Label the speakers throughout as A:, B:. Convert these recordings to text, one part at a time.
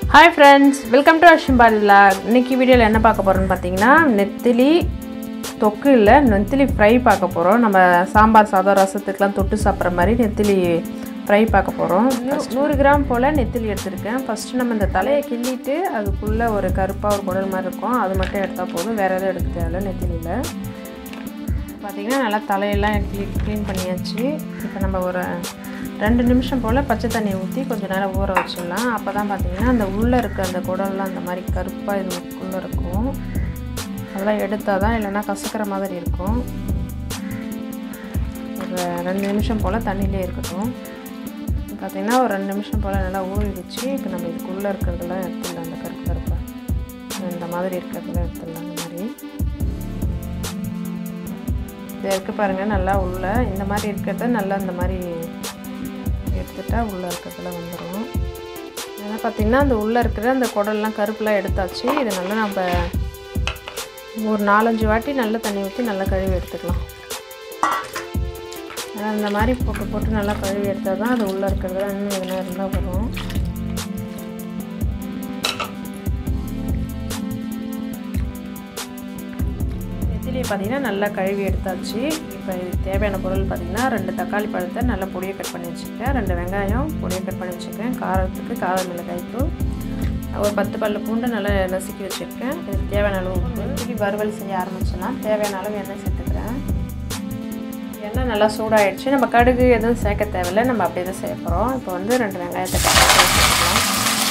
A: Hi friends, welcome to Ashwinbharathivlog. இன்னைக்கு வீடியோல என்ன பார்க்க போறோம்னு பாத்தீங்கன்னா நெத்திலி தொக்கு இல்ல நெத்திலி ஃப்ரை பார்க்க போறோம். நம்ம சாம்பார் சாதம் ரசத்துக்குலாம் தொட்டு சாப்பிடுற மாதிரி நெத்திலி ஃப்ரை பார்க்க போறோம். 100 கிராம் போல நெத்திலி எடுத்துர்க்கேன். ஃபர்ஸ்ட் நம்ம இந்த தலையை கிள்ளிட்டு அதுக்குள்ள ஒரு கருப்பா ஒரு குடல் மாதிரி இருக்கும். அது மட்டும் எடுத்தா போதும். வேற எதுவும் எடுக்க தேவையில்லை நெத்திலில. பாத்தீங்கன்னா நல்லா தலையெல்லாம் க்ளீன் பண்ணியாச்சு. இப்போ நம்ம ஒரு 2 நிமிஷம் போல பச்சை தண்ணி ஊத்தி கொஞ்ச நேரம் ஊற வச்சிடலாம். அப்பதான் பாத்தீங்கன்னா அந்த உள்ள இருக்க அந்த குடல்லாம் அந்த மாதிரி கருப்பா இதுக்குள்ள இருக்கும். அதெல்லாம் எடுத்தாதான் இல்லனா கசக்கற மாதிரி இருக்கும். ஒரு 2 நிமிஷம் போல தண்ணியிலே இருக்கட்டும். பாத்தீங்கன்னா ஒரு 2 நிமிஷம் போல நல்லா ஊறிடுச்சு. இப்போ நம்ம இதுக்குள்ள இருக்குறதெல்லாம் எடுத்துடலாம். அந்த கருப்பா இந்த மாதிரி இருக்குறதெல்லாம் எடுத்துடலாம். இந்த மாதிரி இது இருக்கு பாருங்க. நல்லா உள்ள இந்த மாதிரி இருக்கிறது நல்லா இந்த மாதிரி எடுத்துட்டா உள்ள இருக்கிறதுல வந்துடும். ஏன்னா பார்த்தீங்கன்னா அந்த உள்ளே இருக்கிற அந்த குடல்லாம் கருப்புலாம் எடுத்தாச்சு. இது நல்லா நம்ம ஒரு 4-5 வாட்டி நல்லா தண்ணி ஊற்றி நல்லா கழுவி எடுத்துக்கலாம். அந்த மாதிரி போட்டு நல்லா கழுவி எடுத்தால் தான் அது உள்ளே இருக்கிறதுல இன்னும் எதுனா இருந்தால் வரும். நெத்திலியை பார்த்தீங்கன்னா நல்லா கழுவி எடுத்தாச்சு. இப்போ இதுக்கு தேவையான பொருள் பார்த்தீங்கன்னா 2 தக்காளி பழத்தை நல்லா பொடியை கட் பண்ணி வச்சுருக்கேன். 2 வெங்காயம் பொடியை கட் பண்ணி வச்சுருக்கேன். காரத்துக்கு கார மிளகாய் தூள், ஒரு 10 பல்லு பூண்டு நல்லா நசுக்கி வச்சுருக்கேன். இதுக்கு தேவையான அளவு உப்பு. நெத்திலி வறுவல் செய்ய ஆரம்பிச்சலாம். தேவையான அளவு எண்ணெய் சேர்த்துக்கிறேன். எண்ணெய் நல்லா சூடாகிடுச்சு. நம்ம கடுகு எதுவும் சேர்க்க தேவையில்லை. நம்ம அப்படியே தான் செய்ய போகிறோம். இப்போ வந்து 2 வெங்காயத்தை கட் பண்ணி வச்சுக்கலாம்.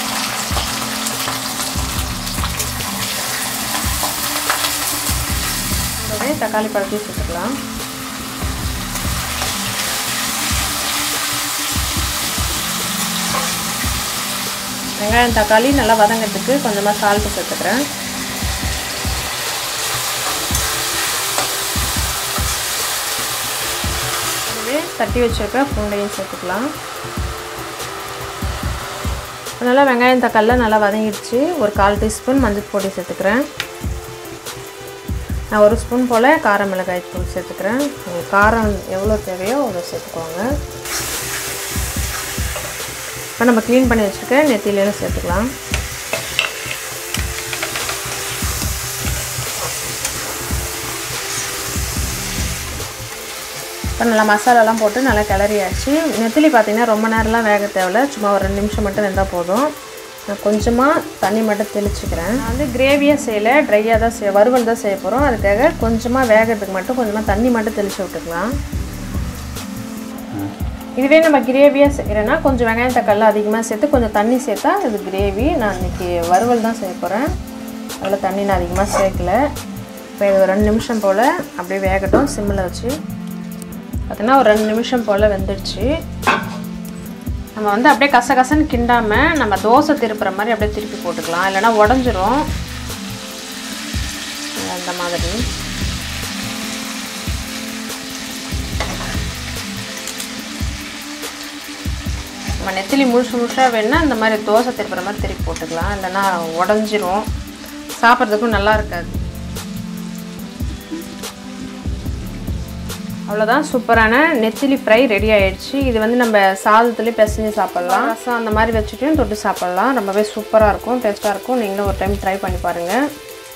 A: தக்காளி பழத்தையும் சேர்த்துக்கலாம். வெங்காயம் தக்காளி நல்லா வதங்கிறதுக்கு கொஞ்சமாக சால்ட்டு சேர்த்துக்கிறேன். இதுவே தட்டி வச்சுருக்க பூண்டையும் சேர்த்துக்கலாம். நல்லா வெங்காயம் தக்காளிலாம் நல்லா வதங்கிடுச்சு. ஒரு 1/4 டீஸ்பூன் மஞ்சள் பொடி சேர்த்துக்கிறேன். நான் 1 ஸ்பூன் போல் கார மிளகாய் தூள் சேர்த்துக்கிறேன். காரம் எவ்வளோ தேவையோ அவ்வளோ சேர்த்துக்கோங்க. இப்போ நம்ம க்ளீன் பண்ணி வச்சுருக்க நெத்திலியும் சேர்த்துக்கலாம். இப்போ நல்லா மசாலாலாம் போட்டு நல்லா கிளறியாச்சு. நெத்திலி பார்த்திங்கன்னா ரொம்ப நேரம்லாம் வேக தேவையில்ல. சும்மா ஒரு 2 நிமிஷம் மட்டும் வெந்தால் போதும். நான் கொஞ்சமாக தண்ணி மட்டும் தெளிச்சுக்கிறேன். நான் வந்து கிரேவியாக செய்யலை, ட்ரையாக தான் வறுவல் தான் செய்ய போகிறோம். அதுக்காக கொஞ்சமாக வேகிறதுக்கு மட்டும் கொஞ்சமாக தண்ணி மட்டும் தெளித்து விட்டுக்கலாம். இதுவே நம்ம கிரேவியாக செய்கிறேன்னா கொஞ்சம் வெங்காயம் தக்காளி அதிகமாக சேர்த்து கொஞ்சம் தண்ணி சேர்த்தா இது கிரேவி. நான் இன்றைக்கி வறுவல் தான் செய்ய போகிறேன். அதில் தண்ணி நான் அதிகமாக சேர்க்கல. இப்போ இது ஒரு 2 நிமிஷம் போல் அப்படியே வேகட்டும். சிம்மில் வச்சு பார்த்தீங்கன்னா ஒரு 2 நிமிஷம் போல் வெந்துடுச்சு. நம்ம வந்து அப்படியே கசகசன்னு கிண்டாமல் நம்ம தோசை திருப்புற மாதிரி அப்படியே திருப்பி போட்டுக்கலாம். இல்லைனா உடஞ்சிரும். அந்த மாதிரி நம்ம நெத்திலி முழுசாக வேணுன்னா இந்த மாதிரி தோசை திருப்புற மாதிரி திருப்பி போட்டுக்கலாம். இல்லைனா உடஞ்சிரும், சாப்பிட்றதுக்கும் நல்லா இருக்காது. அவ்வளோதான், சூப்பரான நெத்திலி ஃப்ரை ரெடி ஆகிடுச்சு. இது வந்து நம்ம சாதத்துலேயே பிசைஞ்சு சாப்பிட்லாம். ரசம் அந்த மாதிரி வச்சுட்டும் தொட்டு சாப்பிட்லாம். ரொம்பவே சூப்பராக இருக்கும், டேஸ்ட்டாக இருக்கும். நீங்களும் ஒரு டைம் ட்ரை பண்ணி பாருங்கள்.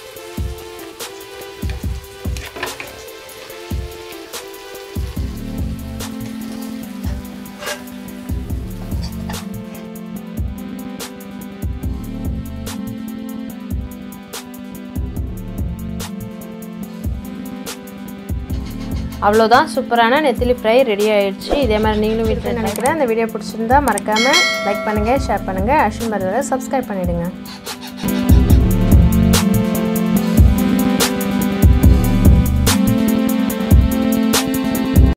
A: அவ்வளோதான், சூப்பரான நெத்திலி ஃப்ரை ரெடி ஆகிடுச்சு. இதே மாதிரி நீங்களும் வீட்டில் நினைக்கிறேன். அந்த வீடியோ பிடிச்சிருந்தா மறக்காமல் லைக் பண்ணுங்கள், ஷேர் பண்ணுங்கள், அஸ்வின் பாரதியை சப்ஸ்கிரைப் பண்ணிவிடுங்க.